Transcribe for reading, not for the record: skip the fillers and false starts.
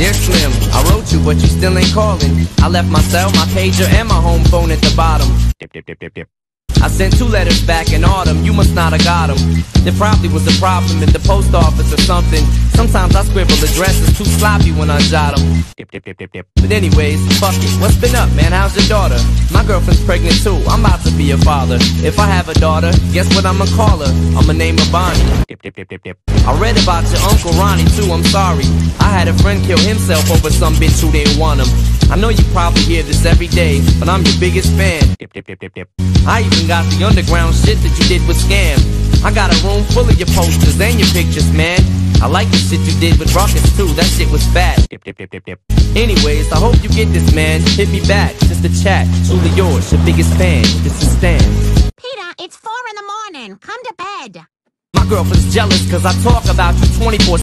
Dear Slim, I wrote you, but you still ain't calling. I left my cell, my pager, and my home phone at the bottom. Dip, dip, dip, dip, dip. I sent 2 letters back in autumn, you must not have got them. There probably was a problem in the post office or something. Sometimes I scribble addresses too sloppy when I jot them. Dip, dip, dip, dip, dip. But anyways, fuck it, what's been up, man? How's your daughter? My girlfriend's pregnant too, I'm about to be a father. If I have a daughter, guess what I'ma call her? I'ma name her Bonnie. Dip, dip, dip, dip, dip. I read about your Uncle Ronnie too, I'm sorry. I had a friend kill himself over some bitch who didn't want him. I know you probably hear this every day, but I'm your biggest fan. Dip, dip, dip, dip, dip. I even got the underground shit that you did with Skam. I got a room full of your posters and your pictures, man. I like the shit you did with Rawkus too, that shit was fat. Dip, dip, dip, dip, dip. Anyways, I hope you get this, man. Hit me back, just a chat. Truly yours, your biggest fan. This is Stan. Peter, it's 4 in the morning. Come to bed. My girlfriend's jealous cause I talk about you 24/7.